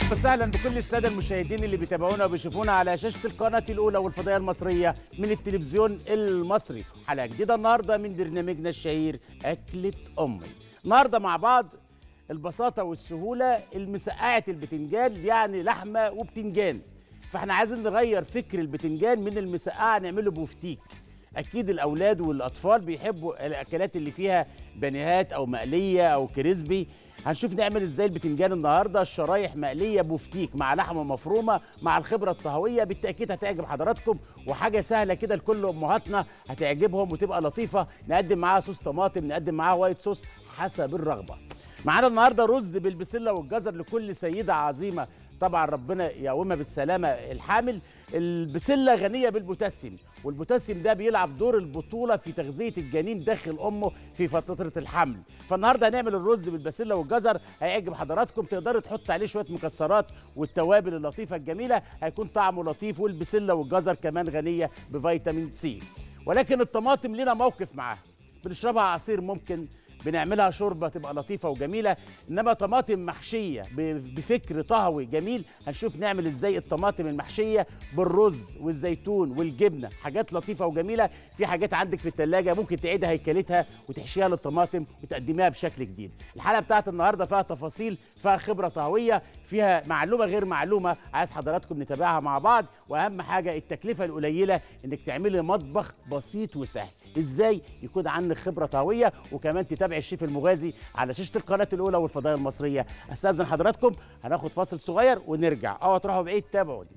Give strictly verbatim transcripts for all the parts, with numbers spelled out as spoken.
اهلا وسهلا بكل الساده المشاهدين اللي بيتابعونا وبيشوفونا على شاشه القناه الاولى والفضائيه المصريه من التلفزيون المصري. حلقه جديده النهارده من برنامجنا الشهير اكله امي. النهارده مع بعض البساطه والسهوله المسقعه البتنجان، يعني لحمه وبتنجان. فاحنا عايزين نغير فكر البتنجان من المسقعه نعمله بوفتيك. اكيد الاولاد والاطفال بيحبوا الاكلات اللي فيها بانيهات او مقليه او كريسبي. هنشوف نعمل ازاي البتنجان النهارده شرايح مقليه بوفتيك مع لحمه مفرومه مع الخبره الطهويه. بالتاكيد هتعجب حضراتكم وحاجه سهله كده لكل امهاتنا هتعجبهم وتبقى لطيفه. نقدم معاها صوص طماطم، نقدم معاها وايت صوص حسب الرغبه. معانا النهارده رز بالبسله والجزر لكل سيده عظيمه، طبعا ربنا يقومها بالسلامه الحامل. البسله غنيه بالبوتاسيوم، والبوتاسيوم ده بيلعب دور البطوله في تغذيه الجنين داخل امه في فتره الحمل. فالنهارده هنعمل الرز بالبسله والجزر، هيعجب حضراتكم. تقدروا تحط عليه شويه مكسرات والتوابل اللطيفه الجميله، هيكون طعمه لطيف. والبسله والجزر كمان غنيه بفيتامين سي. ولكن الطماطم لنا موقف معاها، بنشربها عصير، ممكن بنعملها شوربه تبقى لطيفه وجميله. انما طماطم محشيه بفكر طهوي جميل، هنشوف نعمل ازاي الطماطم المحشيه بالرز والزيتون والجبنه، حاجات لطيفه وجميله. في حاجات عندك في الثلاجه ممكن تعيد هيكلتها وتحشيها للطماطم وتقدميها بشكل جديد. الحلقه بتاعت النهارده فيها تفاصيل، فيها خبره طهويه، فيها معلومه غير معلومه، عايز حضراتكم نتابعها مع بعض. واهم حاجه التكلفه القليله، انك تعملي مطبخ بسيط وسهل. ازاي يكون عندك خبره طهويه وكمان تتابع الشيف المغازي على شاشه القناه الاولى والفضائيه المصريه. استاذن حضراتكم هناخد فاصل صغير ونرجع. اوعوا تروحوا بعيد، تابعوني.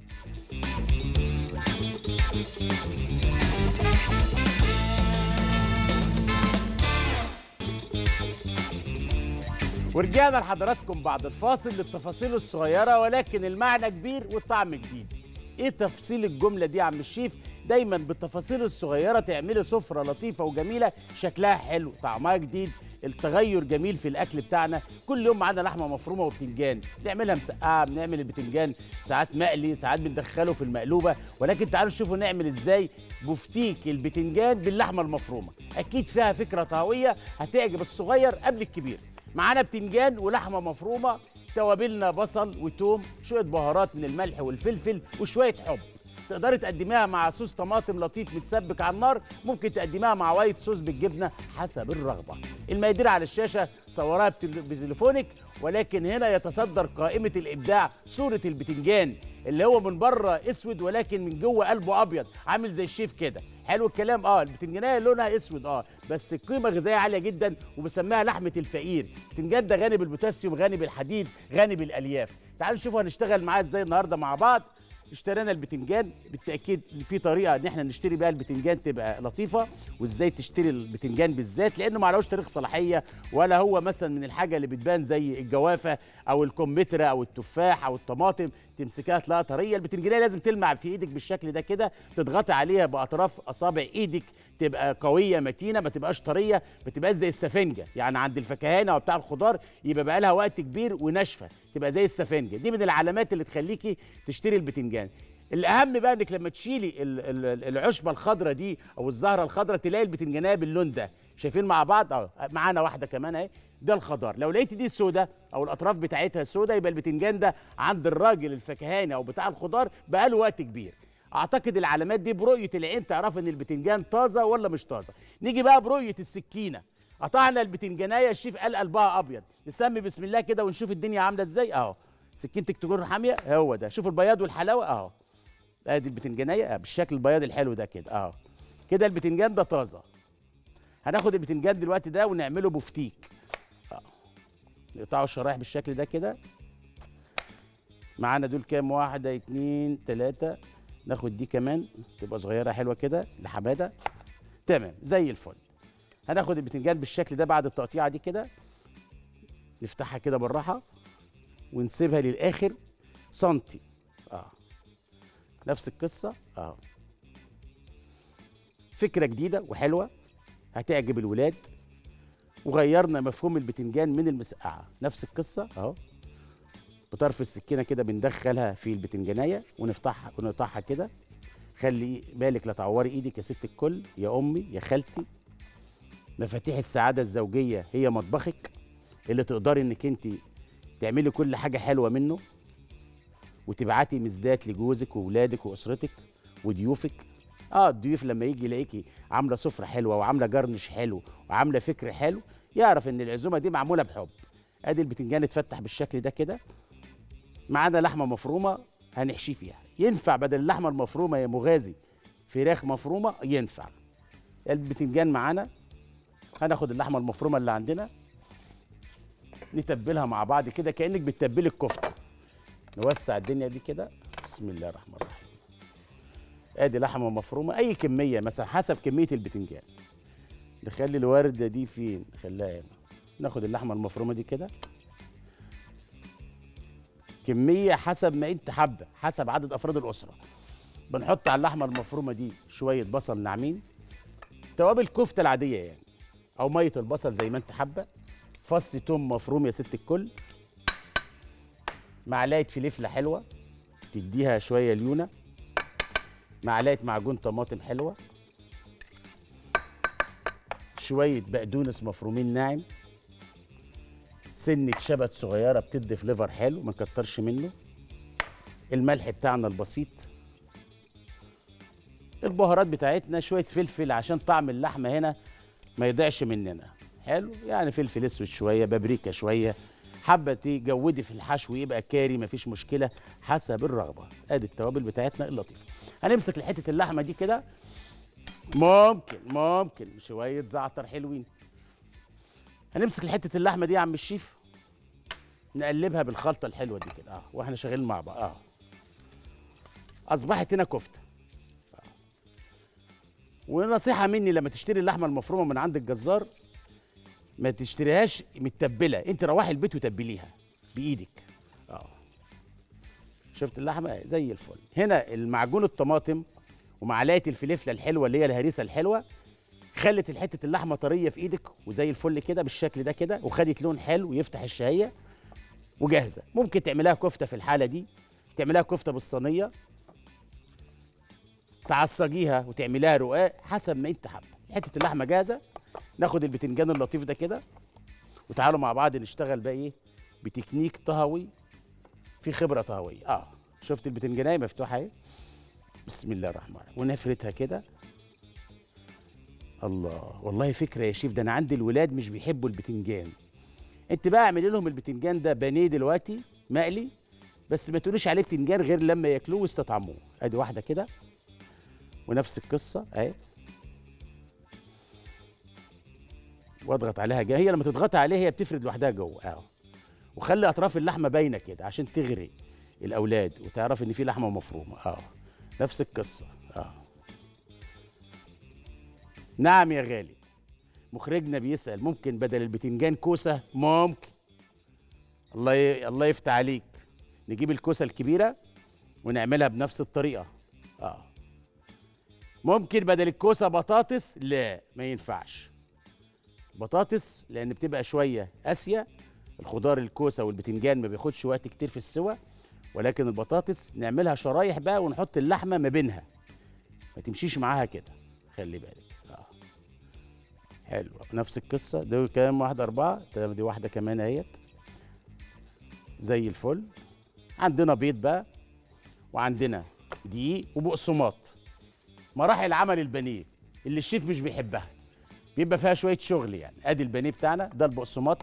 ورجعنا لحضراتكم بعد الفاصل للتفاصيل الصغيره ولكن المعنى كبير والطعم جديد. ايه تفصيل الجمله دي يا عم الشيف؟ دايما بالتفاصيل الصغيره تعملي سفره لطيفه وجميله، شكلها حلو، طعمها جديد، التغير جميل في الاكل بتاعنا. كل يوم معانا لحمه مفرومه وبتنجان، نعملها مسقعه، بنعمل البتنجان ساعات مقلي، ساعات بندخله في المقلوبه. ولكن تعالوا نشوفوا نعمل ازاي بفتيك البتنجان باللحمه المفرومه. اكيد فيها فكره طهويه هتعجب الصغير قبل الكبير. معانا بتنجان ولحمه مفرومه، توابلنا بصل وتوم، شويه بهارات من الملح والفلفل وشويه حب. تقدري تقدميها مع صوص طماطم لطيف متسبك على النار، ممكن تقدميها مع وايت صوص بالجبنه حسب الرغبه. المقادير على الشاشه، صورها بتليفونك. ولكن هنا يتصدر قائمه الابداع صوره البتنجان اللي هو من بره اسود ولكن من جوه قلبه ابيض، عامل زي الشيف كده. حلو الكلام. اه البتنجانيه لونها اسود، اه بس قيمه غذائيه عاليه جدا وبسميها لحمه الفقير. البتنجان ده غني بالبوتاسيوم، غني بالحديد، غني بالالياف. تعالوا نشوفوا هنشتغل معاه ازاي النهارده مع بعض. اشترينا البتنجان، بالتاكيد في طريقه ان احنا نشتري بيها البتنجان تبقى لطيفه. وازاي تشتري البتنجان بالذات، لانه ما عليهوش تاريخ صلاحيه، ولا هو مثلا من الحاجه اللي بتبان زي الجوافه او الكمثرى او التفاح او الطماطم تمسكها تلاقيها طريه. البتنجانيه لازم تلمع في ايدك بالشكل ده كده، تضغطي عليها باطراف اصابع ايدك تبقى قويه متينه، ما تبقاش طريه، ما تبقاش زي السفنجه. يعني عند الفكهانه او بتاع الخضار يبقى بقى لها وقت كبير وناشفه، تبقى زي السفنجه. دي من العلامات اللي تخليكي تشتري البتنجان. الاهم بقى انك لما تشيلي العشبه الخضراء دي او الزهره الخضراء تلاقي البتنجانيه باللون ده. شايفين مع بعض؟ اه معانا واحده كمان اهي، ده الخضار. لو لقيتي دي السودا او الاطراف بتاعتها السودا، يبقى البتنجان ده عند الراجل الفكهاني او بتاع الخضار بقاله وقت كبير. اعتقد العلامات دي برؤيه العين تعرف ان البتنجان طازه ولا مش طازه. نيجي بقى برؤيه السكينه. قطعنا البتنجانيه، الشيف قال قلبها ابيض، نسمي بسم الله كده ونشوف الدنيا عامله ازاي. اهو سكينتك تكون حاميه، هو ده. شوفوا البياض والحلاوه اهو. ادي البتنجانيه بالشكل البياض الحلو ده كده اهو. كده البتنجان ده طازه. هناخد البتنجان دلوقتي ده ونعمله بفتيك. اه نقطعه الشرايح بالشكل ده كده. معانا دول كام؟ واحده اتنين تلاته. ناخد دي كمان تبقى صغيره حلوه كده لحماده. تمام زي الفل. هناخد البتنجان بالشكل ده بعد التقطيعه دي كده، نفتحها كده بالراحه ونسيبها للاخر سنتي. اه نفس القصه اه. فكره جديده وحلوه هتعجب الولاد. وغيرنا مفهوم البتنجان من المسقعه، نفس القصه اهو. بطرف السكينه كده بندخلها في البتنجانيه ونفتحها ونقطعها كده. خلي بالك لا تعوري ايدك يا ست الكل، يا امي يا خالتي. مفاتيح السعاده الزوجيه هي مطبخك اللي تقدري انك انت تعملي كل حاجه حلوه منه. وتبعتي مزدات لجوزك واولادك واسرتك وضيوفك. اه الضيوف لما يجي يلاقيكي عامله سفره حلوه وعامله جرنش حلو وعامله فكر حلو، يعرف ان العزومه دي معموله بحب. ادي البتنجان اتفتح بالشكل ده كده. معانا لحمه مفرومه هنحشيه فيها. ينفع بدل اللحمه المفرومه يا مغازي فراخ مفرومه؟ ينفع. البتنجان معانا، هناخد اللحمه المفرومه اللي عندنا نتبلها مع بعض كده كانك بتتبلي الكفته. نوسع الدنيا دي كده. بسم الله الرحمن الرحيم. ادي لحمه مفرومه اي كميه مثلا حسب كميه البتنجان. نخلي الورده دي فين؟ نخليها هنا. ناخد اللحمه المفرومه دي كده كميه حسب ما انت حابه، حسب عدد افراد الاسره. بنحط على اللحمه المفرومه دي شويه بصل ناعمين، توابل كفته العاديه يعني، او ميه البصل زي ما انت حابه، فص توم مفروم يا ست الكل، معلقه فلفله حلوه تديها شويه ليونه، معلقه معجون طماطم حلوه، شويه بقدونس مفرومين ناعم، سنه شبت صغيره بتدي فليفر حلو ما نكترش منه، الملح بتاعنا البسيط، البهارات بتاعتنا شويه فلفل عشان طعم اللحمه هنا ما يضيعش مننا. حلو يعني فلفل اسود شويه، بابريكا شويه، حابه تجودي في الحشو يبقى كاري مفيش مشكله حسب الرغبه. ادي التوابل بتاعتنا اللطيفه. هنمسك لحته اللحمه دي كده، ممكن ممكن شويه زعتر حلوين. هنمسك لحته اللحمه دي يا عم الشيف نقلبها بالخلطه الحلوه دي كده اه واحنا شغالين مع بعض اه اصبحت هنا كفته. آه. ونصيحه مني لما تشتري اللحمه المفرومه من عند الجزار ما تشتريهاش متبله، انت روحي البيت وتبليها بايدك. اه شفت اللحمه زي الفل. هنا المعجون الطماطم ومعلقه الفلفله الحلوه اللي هي الهريسه الحلوه خلت الحته اللحمه طريه في ايدك وزي الفل كده بالشكل ده كده، وخدت لون حلو يفتح الشهيه وجاهزه. ممكن تعملها كفته في الحاله دي، تعملها كفته بالصينيه، تعصجيها وتعملها رقاق حسب ما انت حابه. حته اللحمه جاهزه. ناخد البتنجان اللطيف ده كده وتعالوا مع بعض نشتغل بقى ايه بتكنيك طهوي، في خبره طهويه. اه شفت البتنجانيه مفتوحه اهي. بسم الله الرحمن الرحيم. ونفردها كده. الله والله فكره يا شيف، ده انا عندي الولاد مش بيحبوا البتنجان. انت بقى اعملي لهم البتنجان ده بانيه دلوقتي مقلي، بس ما تقوليش عليه بتنجان غير لما ياكلوه ويستطعموه. ادي واحده كده ونفس القصه اهي، واضغط عليها جاي. هي لما تضغط عليها هي بتفرد لوحدها جوه اهو. وخلي اطراف اللحمه باينه كده عشان تغري الاولاد وتعرف ان في لحمه مفرومه اه نفس القصه اه. نعم يا غالي. مخرجنا بيسأل ممكن بدل البتنجان كوسه؟ ممكن. الله ي... الله يفتح عليك. نجيب الكوسه الكبيره ونعملها بنفس الطريقه اه. ممكن بدل الكوسه بطاطس؟ لا ما ينفعش. بطاطس لان بتبقى شويه قاسيه، الخضار الكوسه والبتنجان ما بياخدش وقت كتير في السوى، ولكن البطاطس نعملها شرايح بقى ونحط اللحمه ما بينها، ما تمشيش معاها كده، خلي بالك اه. حلو نفس القصه. دول كام واحده؟ اربعه. تمام دي واحده كمان اهيت زي الفل. عندنا بيض بقى وعندنا دقيق وبقسماط. مراحل عمل البانيه اللي الشيف مش بيحبها بيبقى فيها شويه شغل يعني. ادي البانيه بتاعنا ده البقسماط،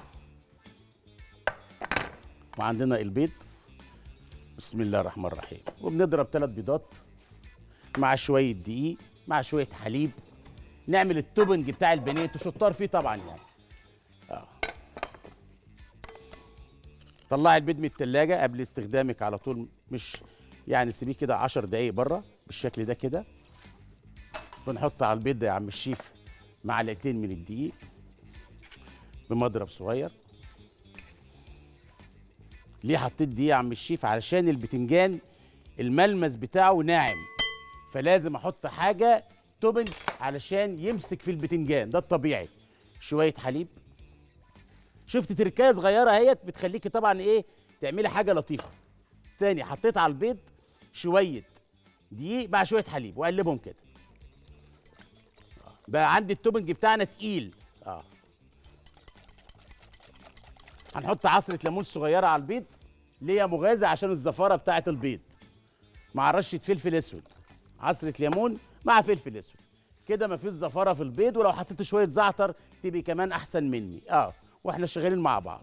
وعندنا البيض. بسم الله الرحمن الرحيم. وبنضرب ثلاث بيضات مع شويه دقيق مع شويه حليب، نعمل التوبنج بتاع البانيه. انتوا شطار فيه طبعا يعني اه. طلعي البيض من التلاجة قبل استخدامك على طول، مش يعني سيبيه كده عشر دقايق بره بالشكل ده كده. ونحط على البيض ده يا عم الشيف معلقتين من الدقيق بمضرب صغير. ليه حطيت دقيق يا عم الشيف؟ علشان البتنجان الملمس بتاعه ناعم، فلازم احط حاجه توبنج علشان يمسك في البتنجان، ده الطبيعي. شويه حليب. شفت تركايه صغيره اهيت بتخليكي طبعا ايه تعملي حاجه لطيفه. تاني حطيت على البيض شويه دقيق مع شويه حليب واقلبهم كده. بقى عندي التوبنج بتاعنا تقيل اه. هنحط عصره ليمون صغيره على البيض ليه يا مغازي؟ عشان الزفاره بتاعه البيض، مع رشه فلفل اسود، عصره ليمون مع فلفل اسود، كده مفيش زفاره في البيض. ولو حطيت شويه زعتر تبقي كمان احسن مني. اه واحنا شغالين مع بعض.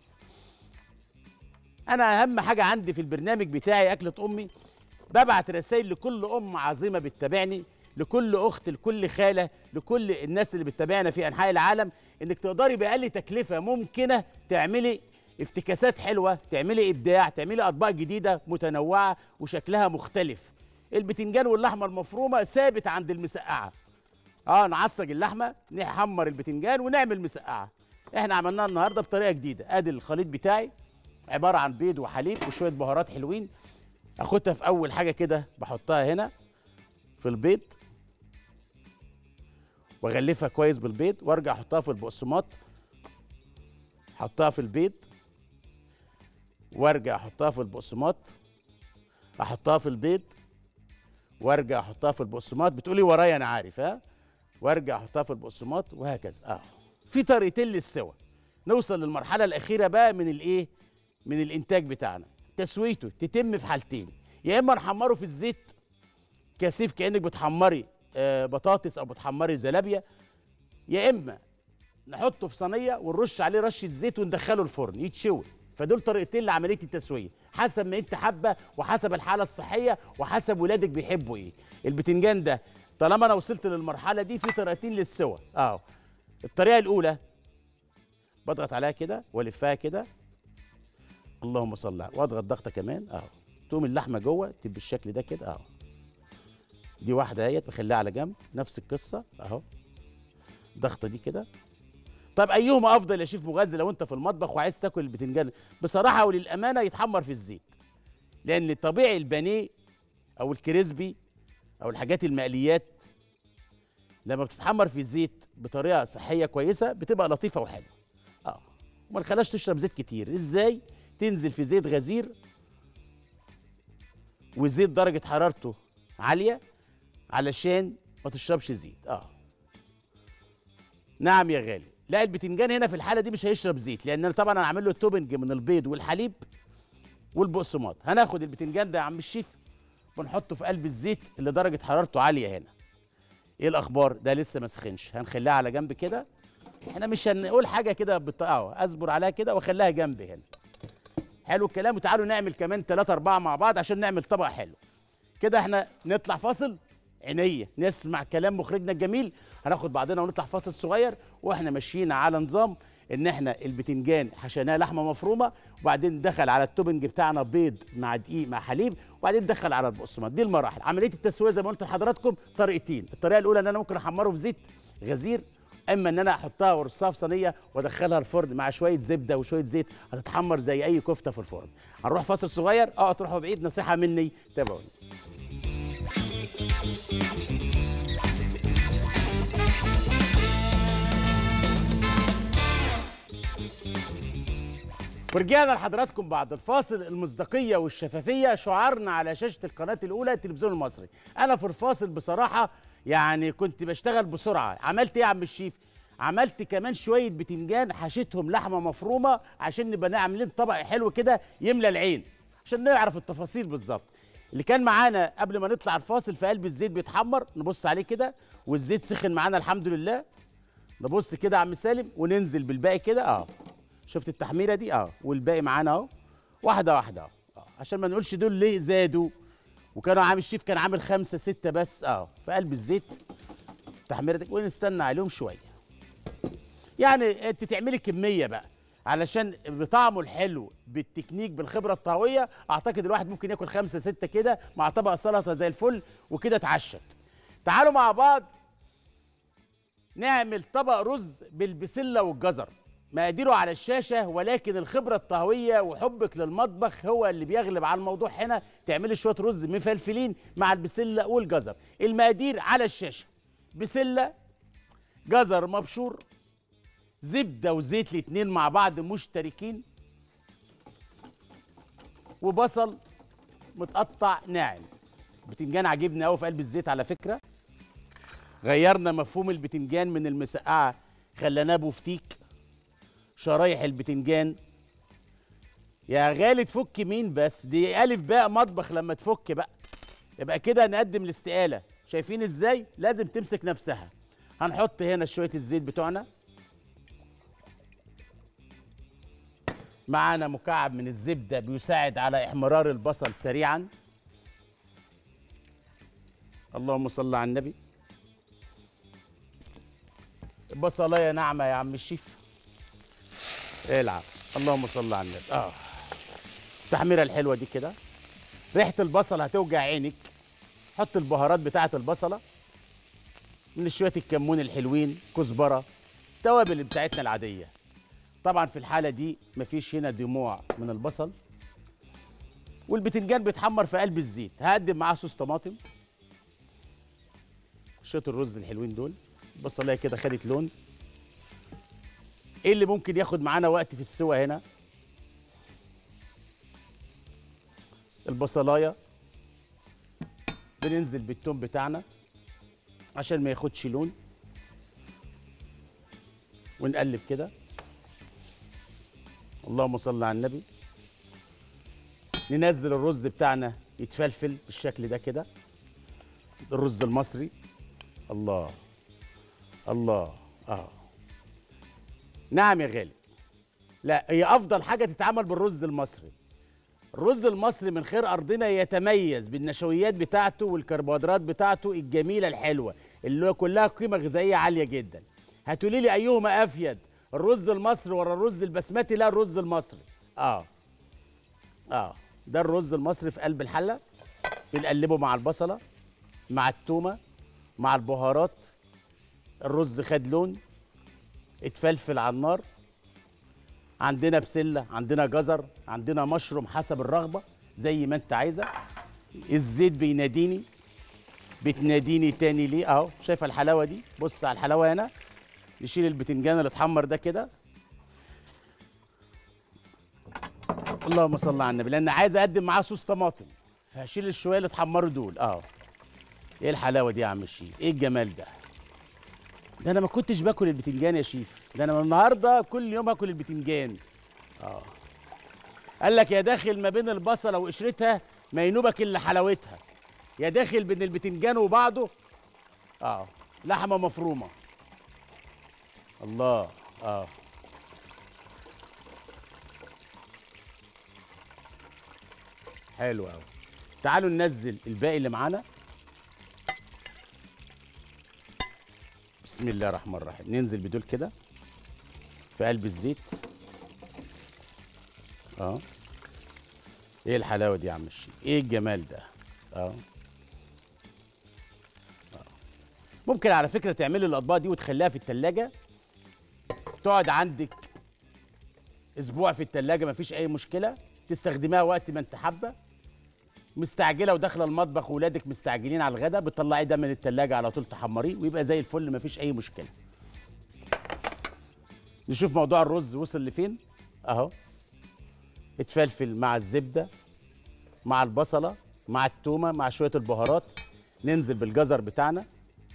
انا اهم حاجه عندي في البرنامج بتاعي اكله امي، ببعت رسائل لكل ام عظيمه بتتابعني، لكل اخت، لكل خاله، لكل الناس اللي بتتابعنا في انحاء العالم، انك تقدري باقل تكلفه ممكنه تعملي افتكاسات حلوه، تعملي ابداع، تعملي اطباق جديده متنوعه وشكلها مختلف. البتنجان واللحمه المفرومه ثابت عند المسقعه. اه نعصج اللحمه، نحمر البتنجان ونعمل مسقعه. احنا عملناها النهارده بطريقه جديده. ادي الخليط بتاعي عباره عن بيض وحليب وشويه بهارات حلوين. اخدها في اول حاجه كده بحطها هنا في البيض واغلفها كويس بالبيض، وارجع احطها في البقسماط، احطها في البيض وارجع احطها في البقسماط، احطها في البيض وارجع احطها في البقسماط. بتقولي ورايا انا عارف ها. وارجع احطها في البقسماط وهكذا. اه في طريقتين للسوى. نوصل للمرحله الاخيره بقى من الايه، من الانتاج بتاعنا. تسويته تتم في حالتين، يا اما نحمره في الزيت كثيف كانك بتحمري آه بطاطس او بتحمري زلابيا، يا اما نحطه في صينيه ونرش عليه رشه زيت وندخله الفرن يتشوي. فدول طريقتين لعمليه التسويه، حسب ما انت حابه وحسب الحاله الصحيه وحسب ولادك بيحبوا ايه. البتنجان ده طالما انا وصلت للمرحله دي في طريقتين للسوى. اه الطريقه الاولى بضغط عليها كده والفها كده، اللهم صل على، واضغط ضغطه كمان اهو، تقوم اللحمه جوه تبقى بالشكل ده كده اهو. دي واحده اهيت بخليها على جنب، نفس القصه اهو، ضغطه دي كده. طب ايهما افضل يا شيف مغازي لو انت في المطبخ وعايز تاكل البتنجان؟ بصراحه وللامانه يتحمر في الزيت، لان طبيعي البانيه او الكريسبي او الحاجات المقليات لما بتتحمر في الزيت بطريقه صحيه كويسه بتبقى لطيفه وحلوه. اه وما نخليهاش تشرب زيت كتير. ازاي؟ تنزل في زيت غزير، والزيت درجه حرارته عاليه علشان ما تشربش زيت. اه نعم يا غالي. لا البتنجان هنا في الحاله دي مش هيشرب زيت، لان انا طبعا انا عامل له توبنج من البيض والحليب والبقسماط. هناخد البتنجان ده يا عم الشيف ونحطه في قلب الزيت اللي درجه حرارته عاليه هنا. ايه الاخبار؟ ده لسه ما سخنش، هنخليها على جنب كده. احنا مش هنقول حاجه كده بالطاقه، اصبر عليها كده واخليها جنب هنا. حلو الكلام. وتعالوا نعمل كمان ثلاثة أربعة مع بعض عشان نعمل طبق حلو كده. احنا نطلع فاصل، عينيا نسمع كلام مخرجنا الجميل، هناخد بعضنا ونطلع فاصل صغير. واحنا ماشيين على نظام ان احنا البتنجان حشيناه لحمه مفرومه، وبعدين دخل على التوبنج بتاعنا بيض مع دقيق مع حليب، وبعدين دخل على البقسماط. دي المراحل. عمليه التسويه زي ما قلت لحضراتكم طريقتين. الطريقه الاولى ان انا ممكن احمره في زيت غزير، اما ان انا احطها وارصها في صينيه وادخلها الفرن مع شويه زبده وشويه زيت، هتتحمر زي اي كفته في الفرن. هنروح فاصل صغير. اه تروحوا بعيد، نصيحه مني تابعوني. ورجعنا لحضراتكم بعد الفاصل. المصداقيه والشفافيه شعارنا على شاشه القناه الاولى التلفزيون المصري. انا في الفاصل بصراحه يعني كنت بشتغل بسرعه. عملت ايه يا عم الشيف؟ عملت كمان شويه بتنجان حشيتهم لحمه مفرومه عشان نبقى عاملين طبق حلو كده يملى العين، عشان نعرف التفاصيل بالظبط. اللي كان معانا قبل ما نطلع الفاصل في قلب الزيت بيتحمر، نبص عليه كده والزيت سخن معانا الحمد لله. نبص كده يا عم سالم وننزل بالباقي كده. اه شفت التحميره دي؟ اه والباقي معانا اهو، واحده واحده اهو، اه عشان ما نقولش دول ليه زادوا وكانوا عامل الشيف كان عامل خمسه سته بس. اه في قلب الزيت التحميره دي، ونستنى عليهم شويه. يعني انت تعملي كميه بقى علشان بطعمه الحلو بالتكنيك بالخبره الطهويه. اعتقد الواحد ممكن ياكل خمسه سته كده مع طبق سلطه زي الفل وكده اتعشت. تعالوا مع بعض نعمل طبق رز بالبسله والجزر. مقاديره على الشاشه، ولكن الخبره الطهويه وحبك للمطبخ هو اللي بيغلب على الموضوع هنا. تعملي شويه رز مفلفلين مع البسله والجزر. المقادير على الشاشه: بسله، جزر مبشور، زبده وزيت الاتنين مع بعض مشتركين، وبصل متقطع ناعم. بتنجان عجبني قوي في قلب الزيت على فكره. غيرنا مفهوم البتنجان من المسقعه، خليناه بوفتيك. شرايح البتنجان يا غالي تفك مين بس؟ دي الف باء مطبخ لما تفك بقى. يبقى كده نقدم الاستقاله. شايفين ازاي؟ لازم تمسك نفسها. هنحط هنا شويه الزيت بتوعنا، معانا مكعب من الزبده بيساعد على احمرار البصل سريعا. اللهم صل على النبي. بصلايه ناعمه يا عم الشيف. العب. اللهم صل على النبي. اه التحميره الحلوه دي كده، ريحه البصل هتوجع عينك. حط البهارات بتاعه البصله، من شويه الكمون الحلوين، كزبره، التوابل بتاعتنا العاديه. طبعا في الحاله دي مفيش هنا دموع من البصل، والبتنجان بيتحمر في قلب الزيت. هقدم معاه صوص طماطم، شويه الرز الحلوين دول. البصلايه كده خدت لون. ايه اللي ممكن ياخد معانا وقت في السوى هنا؟ البصلايه بننزل بالثوم بتاعنا عشان ما ياخدش لون، ونقلب كده. اللهم صل على النبي. ننزل الرز بتاعنا يتفلفل بالشكل ده كده، الرز المصري. الله الله. اه نعم يا غالي. لا، هي افضل حاجه تتعمل بالرز المصري. الرز المصري من خير ارضنا يتميز بالنشويات بتاعته والكربوهيدرات بتاعته الجميله الحلوه اللي هو كلها قيمه غذائيه عاليه جدا. هتقولي لي ايهما افيد، الرز المصري ولا الرز البسمتي؟ لا، الرز المصري. اه اه ده الرز المصري في قلب الحله. بنقلبه مع البصله، مع التومه، مع البهارات. الرز خد لون، اتفلفل على النار. عندنا بسله، عندنا جزر، عندنا مشروم، حسب الرغبه زي ما انت عايزه. الزيت بيناديني، بتناديني تاني ليه؟ اهو شايفه الحلاوه دي؟ بص على الحلاوه هنا. نشيل البتنجان اللي اتحمر ده كده. اللهم صل على النبي. لان عايز اقدم معاه صوص طماطم، فهشيل الشويه اللي اتحمروا دول. اه ايه الحلاوه دي يا عم الشيف؟ ايه الجمال ده؟ ده انا ما كنتش باكل البتنجان يا شيف، ده انا من النهارده كل يوم هاكل البتنجان. اه قال لك يا داخل ما بين البصله وقشرتها ما ينوبك الا حلاوتها، يا داخل بين البتنجان وبعضه اه لحمه مفرومه. الله. اه حلو قوي. تعالوا ننزل الباقي اللي معانا. بسم الله الرحمن الرحيم. ننزل بدول كده في قلب الزيت. اه ايه الحلاوه دي يا عم الشيخ؟ ايه الجمال ده؟ اه ممكن على فكره تعملي الاطباق دي وتخليها في التلاجة، تقعد عندك اسبوع في التلاجة مفيش اي مشكله، تستخدميها وقت ما انت حابه. مستعجله وداخله المطبخ واولادك مستعجلين على الغدا، بتطلعي ده من التلاجة على طول تحمريه ويبقى زي الفل، مفيش اي مشكله. نشوف موضوع الرز وصل لفين. اهو اتفلفل مع الزبده، مع البصله، مع التومه، مع شويه البهارات. ننزل بالجزر بتاعنا.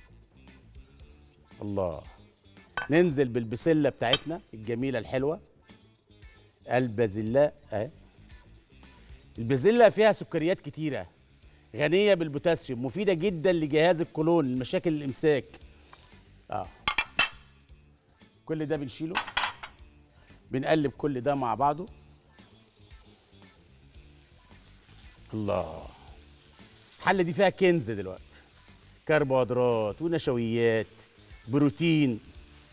الله. ننزل بالبسله بتاعتنا الجميله الحلوه، البازلاء اهي. البازلاء فيها سكريات كتيره، غنيه بالبوتاسيوم، مفيده جدا لجهاز القولون، لمشاكل الامساك. اه كل ده بنشيله، بنقلب كل ده مع بعضه. الله. الحله دي فيها كنز دلوقتي، كربوهيدرات ونشويات، بروتين.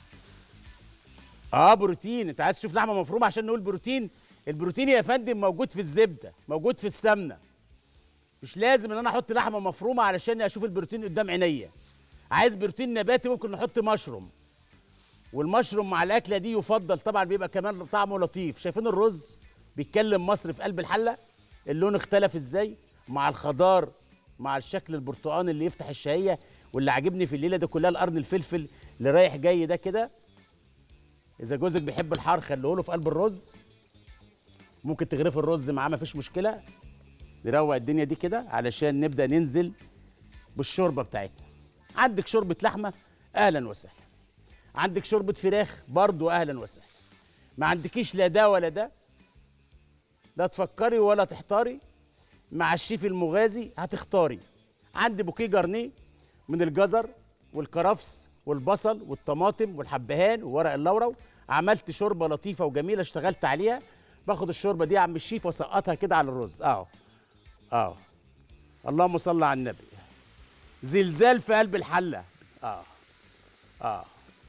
اه بروتين. انت عايز تشوف لحمه مفرومه عشان نقول بروتين؟ البروتين يا فندم موجود في الزبده، موجود في السمنه. مش لازم ان انا احط لحمه مفرومه علشان اشوف البروتين قدام عينيا. عايز بروتين نباتي ممكن نحط مشروم، والمشروم مع الاكله دي يفضل طبعا، بيبقى كمان طعمه لطيف. شايفين الرز بيتكلم مصر في قلب الحله؟ اللون اختلف ازاي مع الخضار، مع الشكل البرتقاني اللي يفتح الشهيه. واللي عاجبني في الليله دي كلها القرن الفلفل اللي رايح جاي ده كده. اذا جوزك بيحب الحار خليه له في قلب الرز، ممكن تغرفي الرز معاه مفيش مشكله. نروق الدنيا دي كده علشان نبدا ننزل بالشوربه بتاعتنا. عندك شوربه لحمه اهلا وسهلا، عندك شوربه فراخ برضو اهلا وسهلا، ما عندكيش لا ده ولا ده لا تفكري ولا تحتاري، مع الشيف المغازي هتختاري. عندي بوكيه جرنيه من الجزر والكرفس والبصل والطماطم والحبهان وورق اللورا. عملت شوربه لطيفه وجميله اشتغلت عليها. باخد الشوربه دي يا عم الشيف واسقطها كده على الرز اهو اهو. اللهم صل على النبي. زلزال في قلب الحله. اه اه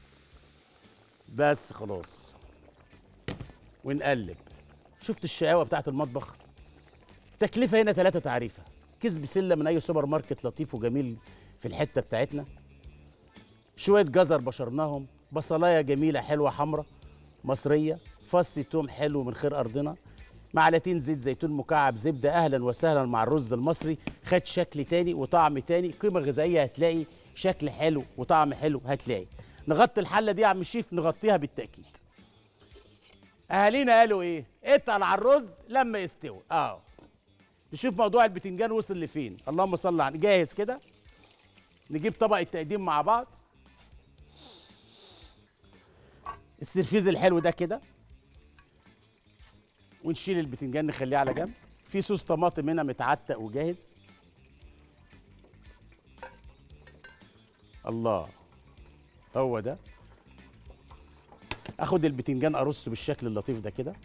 بس خلاص. ونقلب. شفت الشقاوه بتاعت المطبخ؟ التكلفه هنا ثلاثة تعريفه. كيس بسله من اي سوبر ماركت لطيف وجميل في الحته بتاعتنا. شويه جزر بشرناهم، بصلايه جميله حلوه حمراء مصريه، فص توم حلو من خير ارضنا، معلقتين زيت زيتون مكعب زبده. اهلا وسهلا مع الرز المصري. خد شكل تاني وطعم تاني، قيمه غذائيه هتلاقي، شكل حلو وطعم حلو هتلاقي. نغطي الحله دي يا عم الشيف، نغطيها بالتاكيد. اهالينا قالوا ايه؟ اتقل على الرز لما يستوي. اه نشوف موضوع البتنجان وصل لفين. اللهم صل على. جاهز كده. نجيب طبق التقديم مع بعض. السرفيز الحلو ده كده، ونشيل البتنجان نخليه على جنب. في صوص طماطم هنا متعتق وجاهز. الله، هو ده. اخد البتنجان ارصه بالشكل اللطيف ده كده.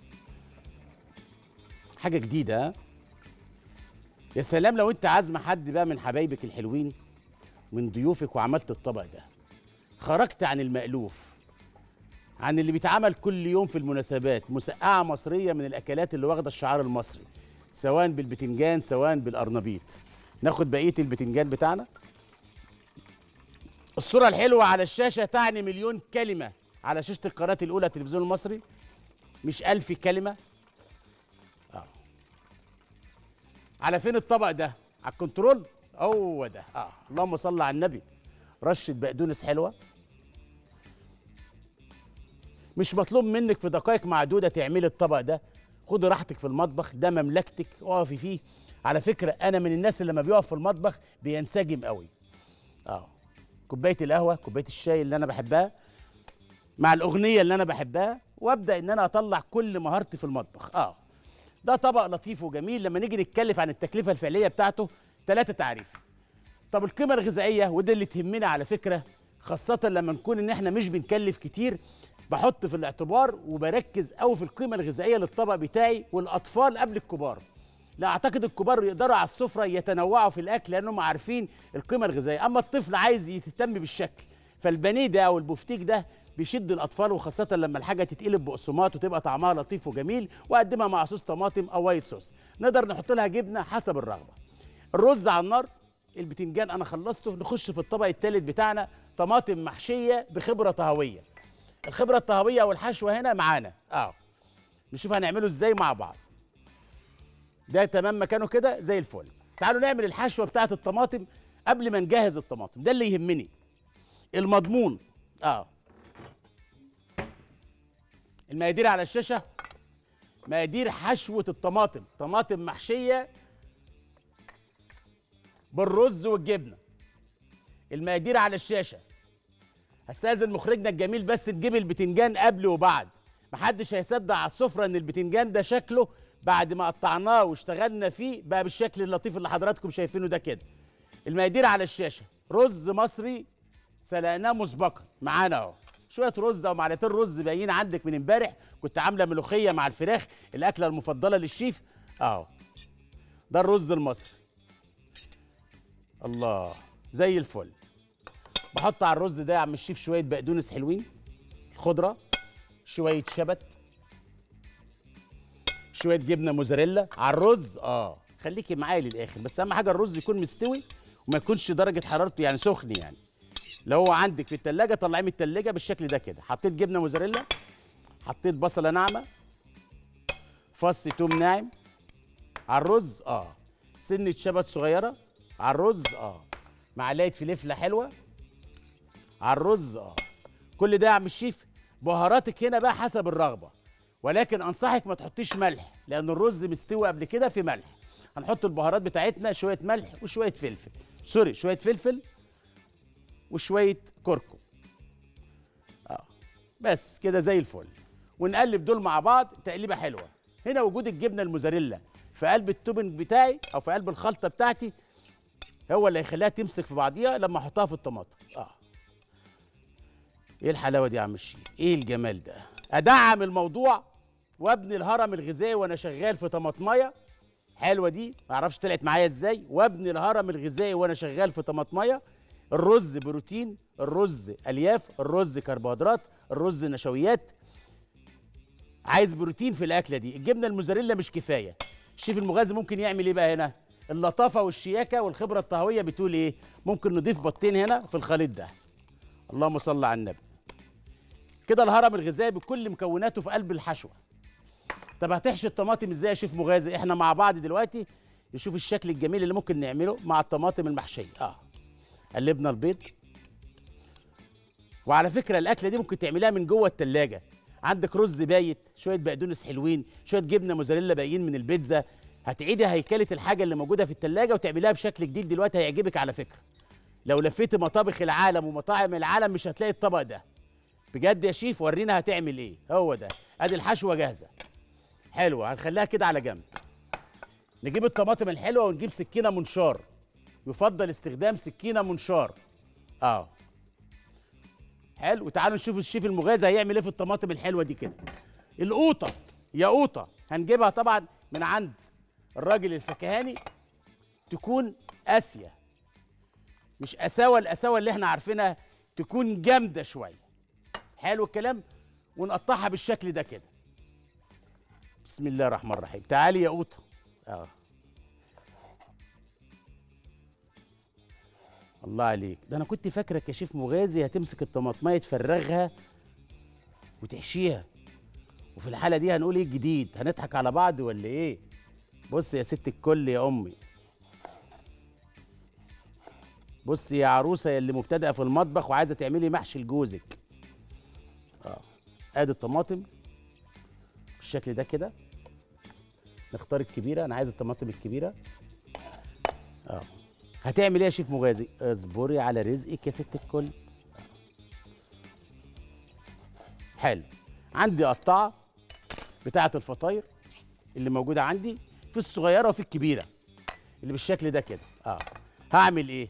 حاجه جديده. ها يا سلام لو انت عازمه حد بقى من حبايبك الحلوين من ضيوفك وعملت الطبق ده. خرجت عن المألوف، عن اللي بيتعمل كل يوم في المناسبات. مسقعه مصريه من الاكلات اللي واخده الشعار المصري، سواء بالبتنجان سواء بالقرنبيط. ناخد بقيه البتنجان بتاعنا. الصوره الحلوه على الشاشه تعني مليون كلمه على شاشه القناه الاولى التلفزيون المصري، مش ألف كلمه. اه على فين الطبق ده؟ على الكنترول. هو ده. اه اللهم صل على النبي. رشه بقدونس حلوه. مش مطلوب منك في دقائق معدوده تعملي الطبق ده. خدي راحتك في المطبخ، ده مملكتك، اقفي فيه. على فكره انا من الناس اللي لما بيقف في المطبخ بينسجم قوي. اه كوبايه القهوه، كوبايه الشاي اللي انا بحبها، مع الاغنيه اللي انا بحبها، وابدا ان انا اطلع كل مهارتي في المطبخ. اه ده طبق لطيف وجميل. لما نيجي نتكلف عن التكلفه الفعليه بتاعته ثلاثه تعريف. طب القيمه الغذائيه، وده اللي تهمنا على فكره، خاصه لما نكون ان احنا مش بنكلف كتير. بحط في الاعتبار وبركز قوي في القيمه الغذائيه للطبق بتاعي، والاطفال قبل الكبار. لا اعتقد الكبار يقدروا على السفره يتنوعوا في الاكل لانهم عارفين القيمه الغذائيه، اما الطفل عايز يهتم بالشكل. فالبانيه ده او البفتيك ده بيشد الاطفال، وخاصه لما الحاجه تتقلب بقسماط وتبقى طعمها لطيف وجميل، واقدمها مع صوص طماطم او وايت صوص. نقدر نحط لها جبنه حسب الرغبه. الرز على النار، البتنجان انا خلصته. نخش في الطبق الثالث بتاعنا، طماطم محشيه بخبره طهويه. الخبره الطهويه والحشوه هنا معانا. اه نشوف هنعمله ازاي مع بعض. ده تمام مكانه كده زي الفل. تعالوا نعمل الحشوه بتاعه الطماطم قبل ما نجهز الطماطم. ده اللي يهمني، المضمون. اه المقادير على الشاشه. مقادير حشوه الطماطم، طماطم محشيه بالرز والجبنه. المقادير على الشاشه. هستاذن مخرجنا الجميل بس تجيب البتنجان قبل وبعد. محدش هيصدق على السفره ان البتنجان ده شكله بعد ما قطعناه واشتغلنا فيه بقى بالشكل اللطيف اللي حضراتكم شايفينه ده كده. المقادير على الشاشه. رز مصري سلقناه مسبقا معانا اهو. شويه رز او معلقتين رز باقيين عندك من امبارح، كنت عامله ملوخيه مع الفراخ، الاكله المفضله للشيف اهو. ده الرز المصري. الله زي الفل. بحط على الرز ده يا عم الشيف شويه بقدونس حلوين، الخضره، شويه شبت، شويه جبنه موزاريلا على الرز. اه خليكي معايا للاخر، بس اهم حاجه الرز يكون مستوي وما يكونش درجه حرارته يعني سخن. يعني لو هو عندك في التلاجة طلعيه من التلاجة بالشكل ده كده. حطيت جبنه موزاريلا، حطيت بصله ناعمه، فص توم ناعم على الرز. اه سنه شبت صغيره على الرز. اه معلقه فلفله حلوه على الرز. اه كل ده يا عم الشيف. بهاراتك هنا بقى حسب الرغبه، ولكن انصحك ما تحطيش ملح لان الرز مستوي قبل كده في ملح. هنحط البهارات بتاعتنا، شويه ملح وشويه فلفل، سوري شويه فلفل وشويه كركم. اه بس كده زي الفل. ونقلب دول مع بعض تقليبه حلوه. هنا وجود الجبنه الموزاريلا في قلب التوبنج بتاعي او في قلب الخلطه بتاعتي هو اللي هيخليها تمسك في بعضيها لما احطها في الطماطم. اه ايه الحلاوه دي يا عم الشيف، ايه الجمال ده. ادعم الموضوع وابني الهرم الغذائي وانا شغال في طماطمايه حلوه دي، ما اعرفش طلعت معايا ازاي. وابني الهرم الغذائي وانا شغال في طماطمايه. الرز بروتين، الرز الياف، الرز كربوهيدرات، الرز نشويات. عايز بروتين في الاكله دي. الجبنه الموزاريلا مش كفايه. الشيف المغازي ممكن يعمل ايه بقى هنا؟ اللطافه والشياكه والخبره الطهويه بتقول ايه؟ ممكن نضيف بطين هنا في الخليط ده. اللهم صل على النبي. كده الهرم الغذائي بكل مكوناته في قلب الحشوه. طب هتحشي الطماطم ازاي يا شيف مغازي؟ احنا مع بعض دلوقتي نشوف الشكل الجميل اللي ممكن نعمله مع الطماطم المحشيه. اه قلبنا البيض. وعلى فكره الاكله دي ممكن تعملها من جوه التلاجة. عندك رز بايت، شويه بقدونس حلوين، شويه جبنه موزاريلا باقيين من البيتزا، هتعيدي هيكله الحاجه اللي موجوده في التلاجة وتعمليها بشكل جديد دلوقتي هيعجبك على فكره. لو لفيتي مطابخ العالم ومطاعم العالم مش هتلاقي الطبق ده. بجد يا شيف ورينا هتعمل ايه. هو ده، ادي الحشوه جاهزه حلوه، هنخليها كده على جنب. نجيب الطماطم الحلوه ونجيب سكينه منشار. يفضل استخدام سكينه منشار. اه حلو. وتعالوا نشوف الشيف المغازي هيعمل ايه في الطماطم الحلوه دي كده. القوطه يا قوطه هنجيبها طبعا من عند الراجل الفكهاني، تكون قاسيه، مش قساوه القساوه اللي احنا عارفينها، تكون جامده شويه. حلو الكلام. ونقطعها بالشكل ده كده. بسم الله الرحمن الرحيم. تعالي يا قوطه. اه الله عليك، ده انا كنت فاكرك يا شيف مغازي هتمسك الطماطمايه تفرغها وتحشيها، وفي الحاله دي هنقول ايه الجديد؟ هنضحك على بعض ولا ايه؟ بص يا ست الكل يا امي، بص يا عروسه يا اللي مبتدئه في المطبخ وعايزه تعملي محشي لجوزك. اه ادي الطماطم بالشكل ده كده. نختار الكبيره، انا عايز الطماطم الكبيره. اه هتعمل ايه يا شيف مغازي؟ اصبري على رزقك يا ست الكل. حلو. عندي قطعه بتاعه الفطاير اللي موجوده عندي، في الصغيره وفي الكبيره اللي بالشكل ده كده. اه هعمل ايه؟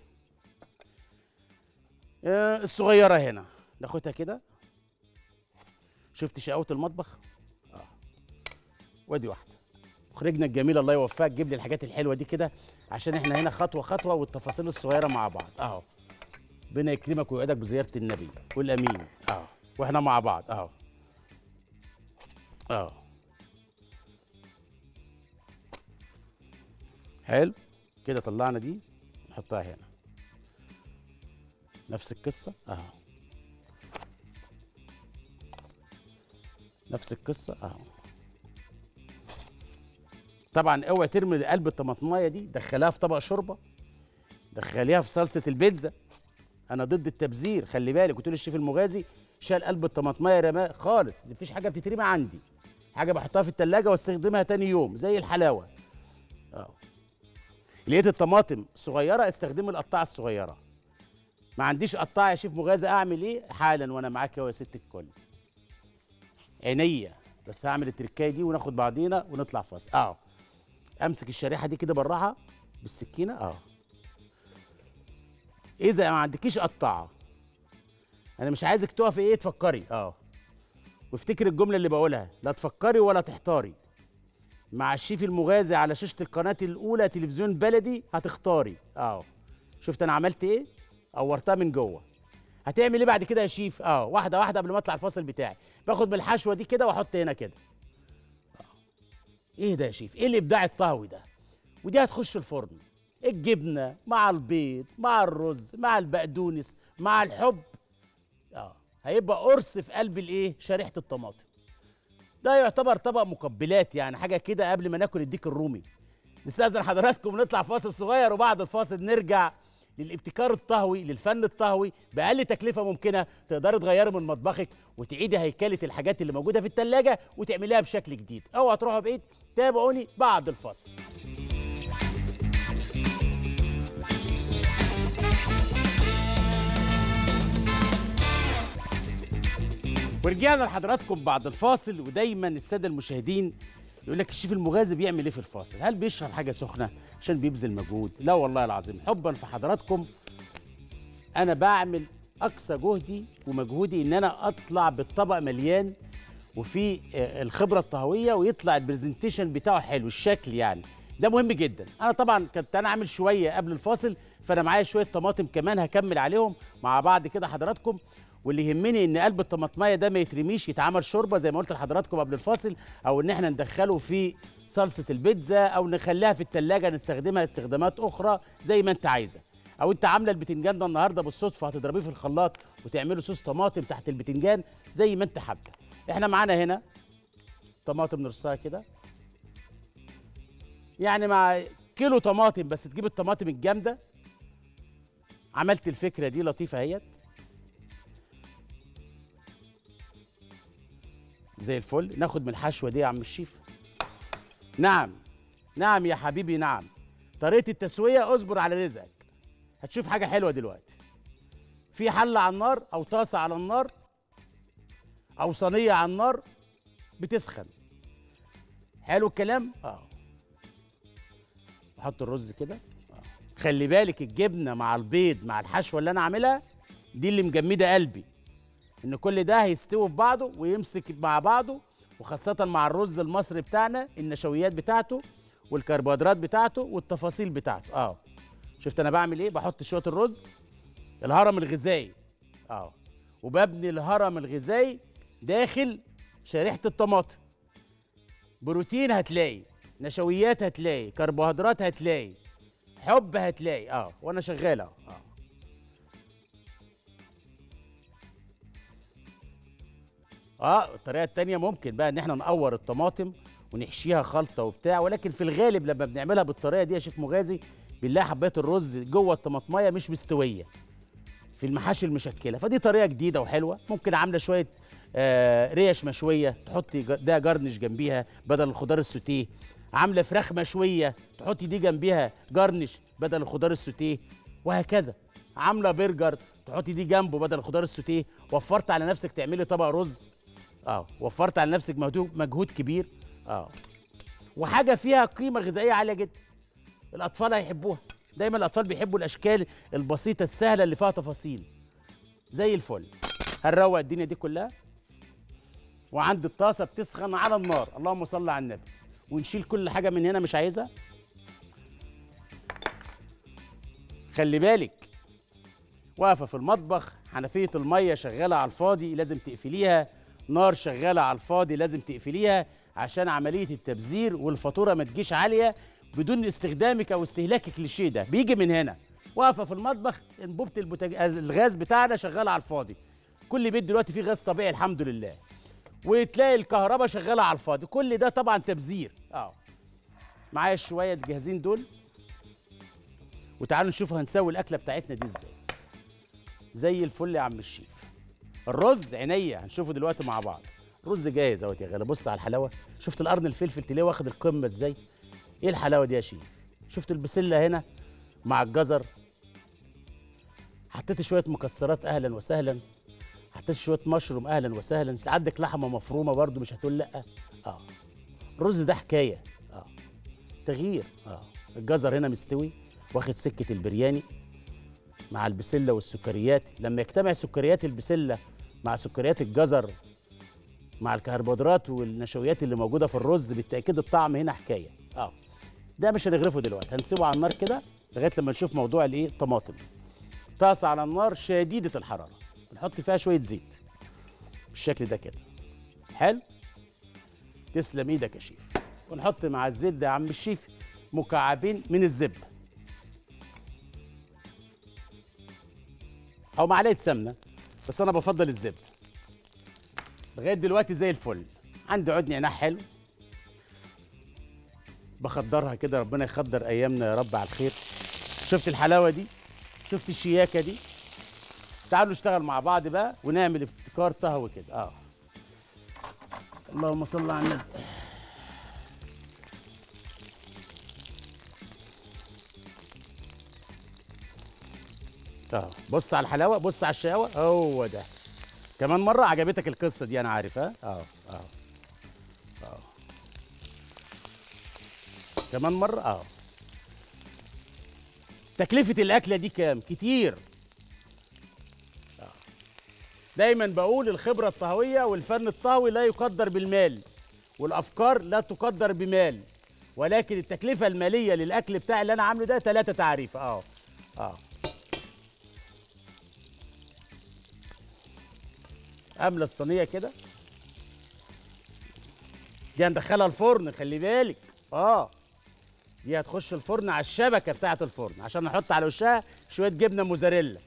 آه الصغيره هنا ناخدها كده. شفت شقاوه المطبخ؟ اه وادي واحده. مخرجنا الجميل الله يوفقك جيب لي الحاجات الحلوه دي كده، عشان احنا هنا خطوه خطوه والتفاصيل الصغيره مع بعض. اهو ربنا يكرمك ويوعدك بزياره النبي. قول امين. اهو واحنا مع بعض. اهو اهو حلو كده. طلعنا دي نحطها هنا. نفس القصه. اهو نفس القصه. اهو طبعا اوعي ترمي قلب الطماطمايه دي، دخليها في طبق شوربه، دخليها في صلصه البيتزا. انا ضد التبذير، خلي بالك. قلت له الشيف المغازي شال قلب الطماطمايه رماه خالص، مفيش حاجه بتترمي عندي، حاجه بحطها في التلاجة واستخدمها تاني يوم زي الحلاوه. اه لقيت الطماطم صغيره استخدمي القطاعه الصغيره. ما عنديش قطاعه يا شيف مغازي، اعمل ايه؟ حالا وانا معاك يا ست الكل. عينيا بس هعمل التركايه دي وناخد بعضينا ونطلع فاصل. اه امسك الشريحه دي كده بالراحه بالسكينه. اه اذا ما عندكيش قطاعه انا مش عايزك تقفي ايه تفكري. اه وافتكر الجمله اللي بقولها، لا تفكري ولا تحتاري. مع الشيف المغازي على شاشه القناه الاولى تلفزيون بلدي هتختاري. اه شفت انا عملت ايه؟ قورتها من جوه. هتعمل ايه بعد كده يا شيف؟ اه واحده واحده قبل ما اطلع الفاصل بتاعي. باخد من الحشوه دي كده واحط هنا كده. ايه ده يا شيف؟ ايه الابداع الطهوي ده؟ ودي هتخش الفرن. الجبنه مع البيض مع الرز مع البقدونس مع الحب. اه هيبقى قرص في قلب الايه؟ شريحه الطماطم. ده يعتبر طبق مقبلات، يعني حاجه كده قبل ما ناكل الديك الرومي. نستاذن حضراتكم نطلع فاصل صغير، وبعد الفاصل نرجع للابتكار الطهوي، للفن الطهوي باقل تكلفه ممكنه. تقدري تغيري من مطبخك وتعيدي هيكله الحاجات اللي موجوده في الثلاجه وتعمليها بشكل جديد. اوعى تروحوا بعيد، تابعوني بعد الفاصل. ورجعنا لحضراتكم بعد الفاصل. ودايما الساده المشاهدين يقول لك الشيف المغازي بيعمل ايه في الفاصل؟ هل بيشرب حاجه سخنه عشان بيبذل مجهود؟ لا والله العظيم، حبا في حضراتكم انا بعمل اقصى جهدي ومجهودي ان انا اطلع بالطبق مليان وفي آه، الخبره الطهويه، ويطلع البرزنتيشن بتاعه حلو الشكل يعني. ده مهم جدا. انا طبعا كنت انا عامل شويه قبل الفاصل، فانا معايا شويه طماطم كمان هكمل عليهم مع بعض كده حضراتكم. واللي يهمني ان قلب الطماطمايه ده ما يترميش، يتعمل شوربه زي ما قلت لحضراتكم قبل الفاصل، او ان احنا ندخله في صلصه البيتزا، او نخليها في التلاجة نستخدمها استخدامات اخرى زي ما انت عايزه. او انت عامله البتنجان ده النهارده بالصدفه هتضربيه في الخلاط وتعمله صوص طماطم تحت البتنجان زي ما انت حابه. احنا معانا هنا طماطم نرصها كده، يعني مع كيلو طماطم بس تجيب الطماطم الجامده. عملت الفكره دي لطيفه اهيت زي الفل. ناخد من الحشوه دي يا عم الشيف. نعم نعم يا حبيبي نعم. طريقه التسويه اصبر على رزقك، هتشوف حاجه حلوه دلوقتي. في حله على النار او طاسه على النار او صينيه على النار بتسخن. حلو الكلام. اه بحط الرز كده. آه. خلي بالك الجبنه مع البيض مع الحشوه اللي انا عاملها دي اللي مجمده قلبي، ان كل ده هيستوي في بعضه ويمسك مع بعضه، وخاصه مع الرز المصري بتاعنا النشويات بتاعته والكربوهيدرات بتاعته والتفاصيل بتاعته. اه شفت انا بعمل ايه؟ بحط شويه الرز، الهرم الغذائي. اه وببني الهرم الغذائي داخل شريحه الطماطم. بروتين هتلاقي، نشويات هتلاقي، كربوهيدرات هتلاقي، حب هتلاقي. اه وانا شغال اهو. اه اه الطريقه التانيه ممكن بقى ان احنا نقور الطماطم ونحشيها خلطه وبتاع، ولكن في الغالب لما بنعملها بالطريقه دي يا شيف مغازي بنلاقي حبات الرز جوه الطماطمايه مش مستويه في المحاشي المشكله. فدي طريقه جديده وحلوه. ممكن عامله شويه آه ريش مشويه تحطي ده جرنش جنبيها بدل الخضار السوتيه. عامله فراخ مشويه تحطي دي جنبيها جرنش بدل الخضار السوتيه، وهكذا. عامله برجر تحطي دي جنبه بدل الخضار السوتيه. وفرت على نفسك تعملي طبق رز. اه وفرت على نفسك مجهود مجهود كبير. اه وحاجه فيها قيمه غذائيه عاليه جدا. الاطفال هيحبوها. دايما الاطفال بيحبوا الاشكال البسيطه السهله اللي فيها تفاصيل. زي الفل. هنروق الدنيا دي كلها، وعند الطاسه بتسخن على النار. اللهم صل على النبي. ونشيل كل حاجه من هنا مش عايزها. خلي بالك واقفه في المطبخ، حنفيه الميه شغاله على الفاضي لازم تقفليها، نار شغاله على الفاضي لازم تقفليها، عشان عمليه التبذير والفاتوره ما تجيش عاليه بدون استخدامك او استهلاكك للشيء ده. بيجي من هنا. واقفه في المطبخ، انبوبه البوتاج... الغاز بتاعنا شغاله على الفاضي. كل بيت دلوقتي فيه غاز طبيعي الحمد لله. وتلاقي الكهرباء شغاله على الفاضي. كل ده طبعا تبذير. اه معايا شويه جاهزين دول، وتعالوا نشوف هنسوي الاكله بتاعتنا دي ازاي. زي الفل يا عم الشيف. الرز عينيا هنشوفه دلوقتي مع بعض. رز جاهز اهوت يا غالي. بص على الحلاوه. شفت القرن الفلفل تلاقيه واخد القمه ازاي؟ ايه الحلاوه دي يا شيف؟ شفت البسله هنا مع الجزر. حطيت شويه مكسرات اهلا وسهلا. حطيت شويه مشروم اهلا وسهلا. عندك لحمه مفرومه برضو مش هتقول لا. اه الرز ده حكايه. اه تغيير. اه الجزر هنا مستوي واخد سكه البرياني مع البسله والسكريات. لما يجتمع سكريات البسله مع سكريات الجزر مع الكربوهيدرات والنشويات اللي موجوده في الرز، بالتاكيد الطعم هنا حكايه. اه ده مش هنغرفه دلوقتي، هنسيبه على النار كده لغايه لما نشوف موضوع الايه الطماطم. طاسه على النار شديده الحراره، بنحط فيها شويه زيت بالشكل ده كده. حلو. تسلم ايدك يا شيف. ونحط مع الزيت ده يا عم الشيف مكعبين من الزبده او معلقه سمنه، بس انا بفضل الزبده. لغايه دلوقتي زي الفل. عندي عود نعناع حلو بخدرها كده، ربنا يخدر ايامنا يا رب على الخير. شفت الحلاوه دي؟ شفت الشياكه دي؟ تعالوا نشتغل مع بعض بقى ونعمل ابتكار طهوي كده. اه اللهم صل على النبي. اه بص على الحلاوه، بص على الشقاوه. هو ده. كمان مره عجبتك القصه دي انا عارف. ها اه اه اه كمان مره اه. تكلفه الاكله دي كام؟ كتير. دايما بقول الخبره الطهويه والفن الطهوي لا يقدر بالمال، والافكار لا تقدر بمال، ولكن التكلفه الماليه للاكل بتاعي اللي انا عامله ده ثلاثه تعريف. اه اه املى الصينيه كده، دي هندخلها الفرن، خلي بالك. اه دي هتخش الفرن على الشبكه بتاعه الفرن عشان نحط على وشها شويه جبنه موزاريلا.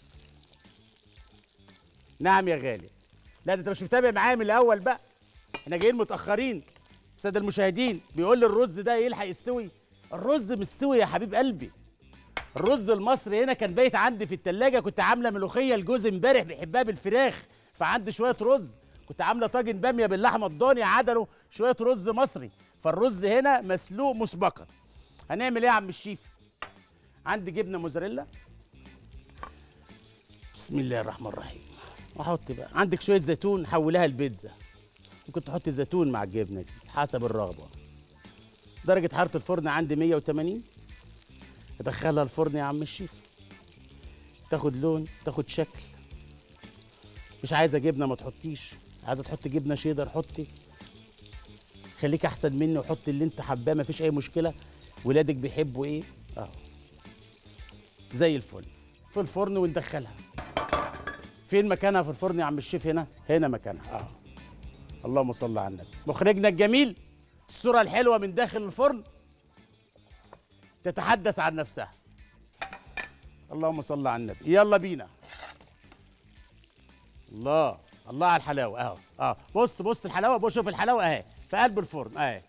نعم يا غالي. لا ده انت مش متابع معايا من الاول بقى، احنا جايين متاخرين. الساده المشاهدين بيقول لي الرز ده يلحق يستوي. الرز مستوي يا حبيب قلبي. الرز المصري هنا كان بايت عندي في التلاجة، كنت عامله ملوخيه لجوزي امبارح بيحبها بالفراخ، فعندي شويه رز. كنت عامله طاجن باميه باللحمه الضاني عدله شويه رز مصري، فالرز هنا مسلوق مسبقا. هنعمل ايه يا عم الشيف؟ عندي جبنه موزاريلا، بسم الله الرحمن الرحيم. واحط بقى عندك شويه زيتون حولها البيتزا، ممكن تحط زيتون مع الجبنه دي حسب الرغبه. درجه حراره الفرن عندي مية وتمانين. ادخلها الفرن يا عم الشيف، تاخد لون تاخد شكل. مش عايزه جبنه ما تحطيش، عايزه تحط جبنه شيدر حطي، خليك احسن مني وحط اللي انت حباه، مفيش اي مشكله. ولادك بيحبوا ايه؟ اه زي الفل. في الفرن وندخلها. فين مكانها في الفرن يا عم الشيف؟ هنا هنا مكانها. اه اللهم صل على النبي. مخرجنا الجميل، الصوره الحلوه من داخل الفرن تتحدث عن نفسها. اللهم صل على النبي. يلا بينا. الله الله على الحلاوه اهو. اه بص بص الحلاوه، بص شوف الحلاوه اهي في قلب الفرن اهي.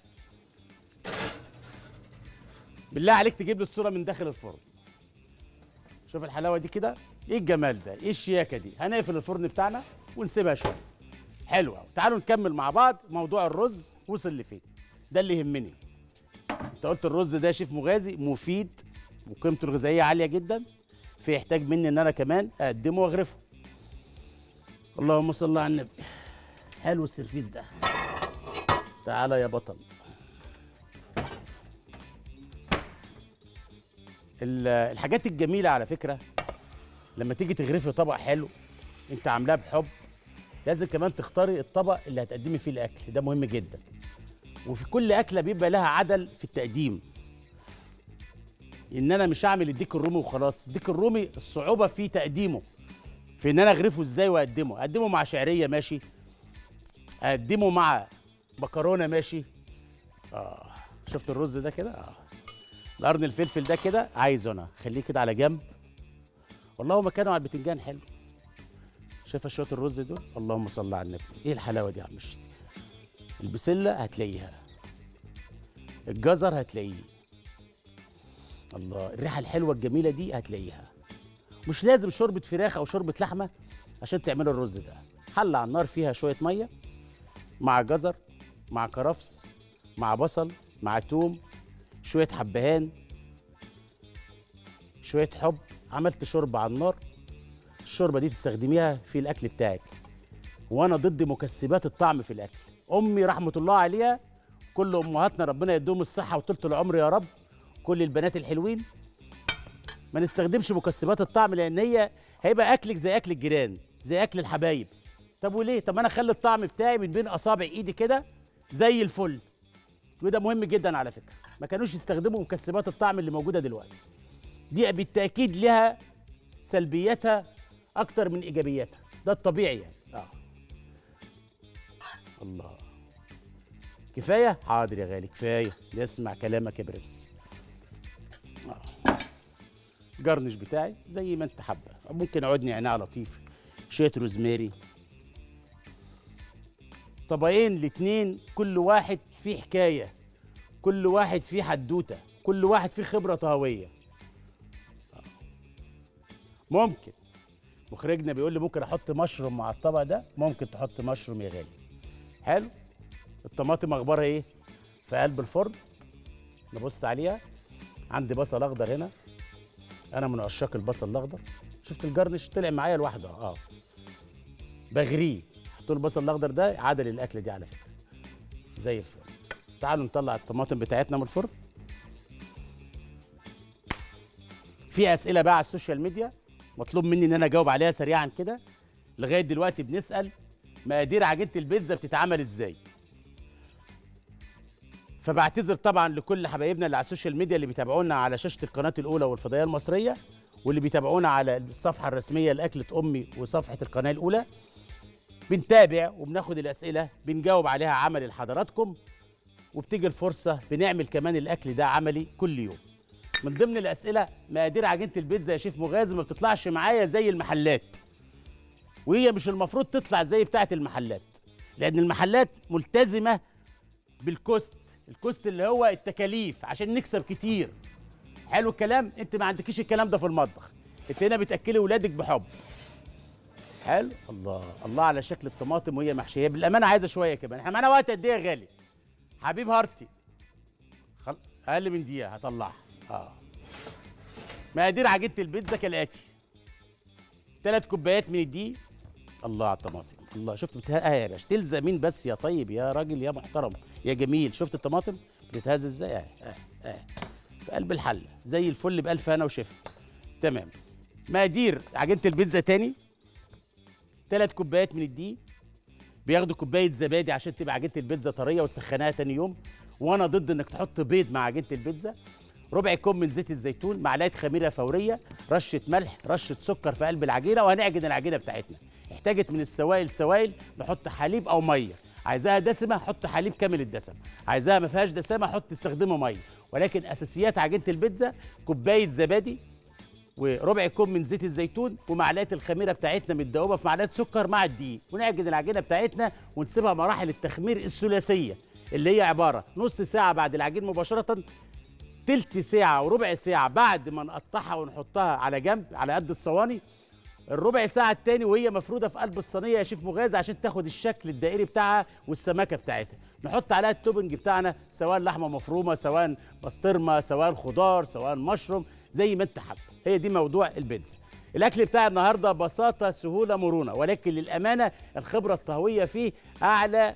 بالله عليك تجيب لي الصوره من داخل الفرن. شوف الحلاوه دي كده، ايه الجمال ده، ايه الشياكه دي. هنقفل الفرن بتاعنا ونسيبها شويه. حلو قوي. تعالوا نكمل مع بعض موضوع الرز وصل لفين، ده اللي يهمني. انت قلت الرز ده يا شيف مغازي مفيد وقيمته الغذائيه عاليه جدا، فيحتاج مني ان انا كمان اقدمه واغرفه. اللهم صل على النبي. حلو السرفيس ده. تعالى يا بطل. الحاجات الجميله على فكره لما تيجي تغرفي طبق حلو انت عاملاه بحب، لازم كمان تختاري الطبق اللي هتقدمي فيه الاكل، ده مهم جدا. وفي كل اكله بيبقى لها عدل في التقديم. ان انا مش هعمل الديك الرومي وخلاص. الديك الرومي الصعوبه في تقديمه، في ان انا اغرفه ازاي واقدمه. اقدمه مع شعريه ماشي، اقدمه مع مكرونه ماشي. اه شفت الرز ده كده؟ اه القرن الفلفل ده كده عايزه انا خليه كده على جنب. والله مكانه على البتنجان حلو. شايفه شويه الرز دول؟ اللهم صل على النبي. ايه الحلاوه دي يا عم الشيخ؟ البسله هتلاقيها، الجزر هتلاقيه، الله الريحه الحلوه الجميله دي هتلاقيها. مش لازم شوربه فراخ او شوربه لحمه عشان تعملوا الرز ده. حله على النار فيها شويه ميه مع جزر مع كرفس مع بصل مع توم شويه حبهان شويه حب. عملت شوربه على النار. الشوربه دي تستخدميها في الاكل بتاعك. وانا ضد مكسبات الطعم في الاكل. امي رحمه الله عليها، كل امهاتنا ربنا يديهم الصحه وطولة العمر يا رب، كل البنات الحلوين، ما نستخدمش مكسبات الطعم، لان هي هيبقى اكلك زي اكل الجيران زي اكل الحبايب. طب وليه؟ طب انا اخلي الطعم بتاعي من بين اصابع ايدي كده زي الفل. وده مهم جدا على فكره. ما كانوش يستخدموا مكسبات الطعم اللي موجوده دلوقتي. دي بالتاكيد لها سلبياتها اكتر من ايجابياتها، ده الطبيعي يعني. اه الله كفايه. حاضر يا غالي كفايه، نسمع كلامك يا برنس. اه جرنش بتاعي زي ما انت حابه، ممكن عود نعناع لطيف، شويه روزماري. طبقين الاتنين كل واحد فيه حكايه، كل واحد فيه حدوته، كل واحد فيه خبره طهويه. ممكن مخرجنا بيقول لي ممكن احط مشروم مع الطبق ده، ممكن تحط مشروم يا غالي. حلو. الطماطم اخبارها ايه؟ في قلب الفرن نبص عليها. عندي بصل اخضر هنا، انا من عشاق البصل الاخضر. شفت الجرنش طلع معايا لوحده اه بغريه. حطوا البصل الاخضر ده عادل الاكله دي على فكره زي الفل. تعالوا نطلع الطماطم بتاعتنا من الفرن. في اسئله بقى على السوشيال ميديا مطلوب مني ان انا اجاوب عليها سريعا كده. لغايه دلوقتي بنسال مقادير عجينه البيتزا بتتعمل ازاي. فبعتذر طبعا لكل حبايبنا اللي على السوشيال ميديا اللي بيتابعونا على شاشه القناه الاولى والفضائيه المصريه، واللي بيتابعونا على الصفحه الرسميه لاكله امي وصفحه القناه الاولى. بنتابع وبناخد الاسئله بنجاوب عليها عملي لحضراتكم، وبتيجي الفرصه بنعمل كمان الاكل ده عملي كل يوم. من ضمن الاسئله مقادير عجينه البيتزا يا شيف مغازي ما بتطلعش معايا زي المحلات، وهي مش المفروض تطلع زي بتاعه المحلات، لان المحلات ملتزمه بالكوست، الكوست اللي هو التكاليف عشان نكسب كتير. حلو الكلام. انت ما عندكيش الكلام ده في المطبخ، انت هنا بتاكلي ولادك بحب. حلو. الله الله على شكل الطماطم وهي محشيه، بالامانه عايزه شويه كمان. احنا معانا وقت قد ايه يا غالي؟ حبيب هارتي خل... اقل من دقيقه هطلعها. اه مقادير عجينه البيتزا كالاتي: ثلاث كوبايات من الدقيق. الله على الطماطم، الله. شفت بتها... اه يا باشا تلزق مين بس يا طيب يا راجل يا محترم يا جميل. شفت الطماطم بتتهز ازاي؟ اه اه اه في قلب الحله زي الفل بألف هنا وشفا. تمام. مقادير عجينه البيتزا تاني: ثلاث كوبايات من الدقيق، بياخدوا كوبايه زبادي عشان تبقى عجينه البيتزا طريه وتسخنها تاني يوم، وانا ضد انك تحط بيض مع عجينه البيتزا. ربع كوب من زيت الزيتون، معلقه خميره فوريه، رشه ملح، رشه سكر في قلب العجينه، وهنعجن العجينه بتاعتنا. احتاجت من السوائل سوائل نحط حليب او ميه. عايزاها دسمه حط حليب كامل الدسم، عايزاها ما فيهاش دسامه حط استخدمه ميه. ولكن اساسيات عجينه البيتزا: كوبايه زبادي، وربع كوب من زيت الزيتون، ومعلقه الخميره بتاعتنا متدوبه في معلقه سكر مع الدقيق، ونعجن العجينه بتاعتنا ونسيبها مراحل التخمير الثلاثيه اللي هي عباره نص ساعه بعد العجين مباشره، تلت ساعه وربع ساعه بعد ما نقطعها ونحطها على جنب على قد الصواني، الربع ساعه التاني وهي مفروده في قلب الصينيه يا شيف مغازي عشان تاخد الشكل الدائري بتاعها والسماكه بتاعتها. نحط عليها التوبنج بتاعنا سواء لحمه مفرومه سواء بسطرمه سواء خضار سواء مشروم زي ما انت حابب. هي دي موضوع البيتزا. الاكل بتاع النهارده بساطه سهوله مرونه، ولكن للامانه الخبره الطهويه فيه اعلى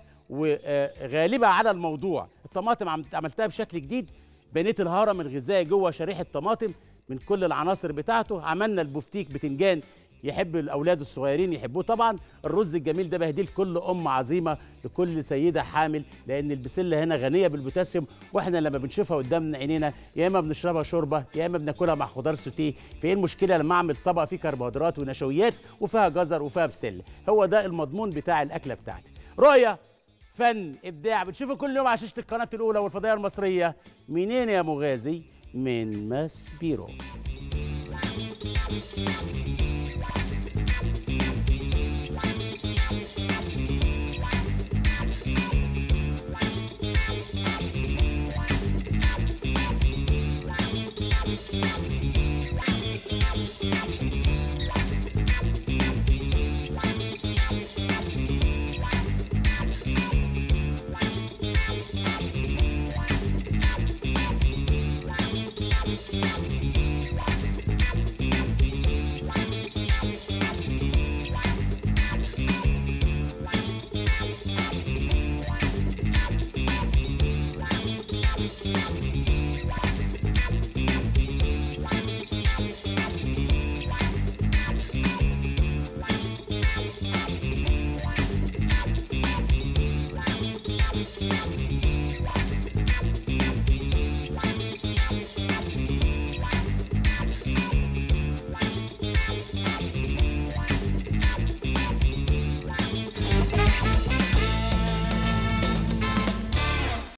وغالبه على الموضوع. الطماطم عملتها بشكل جديد، بنيت الهرم الغذائي جوه شريحه طماطم من كل العناصر بتاعته. عملنا البفتيك بتنجان يحب الاولاد الصغيرين يحبوه طبعا. الرز الجميل ده بهديه لكل ام عظيمه لكل سيده حامل، لان البسله هنا غنيه بالبوتاسيوم، واحنا لما بنشوفها قدامنا عينينا يا اما بنشربها شوربه يا اما بناكلها مع خضار سوتيه. فايه المشكله لما اعمل طبق فيه كربوهيدرات ونشويات وفيها جزر وفيها بسله؟ هو ده المضمون بتاع الاكله بتاعتي. رؤيه، فن، ابداع، بتشوفه كل يوم على شاشه القناه الاولى والفضائيه المصريه. منين يا مغازي؟ من ماس بيرو.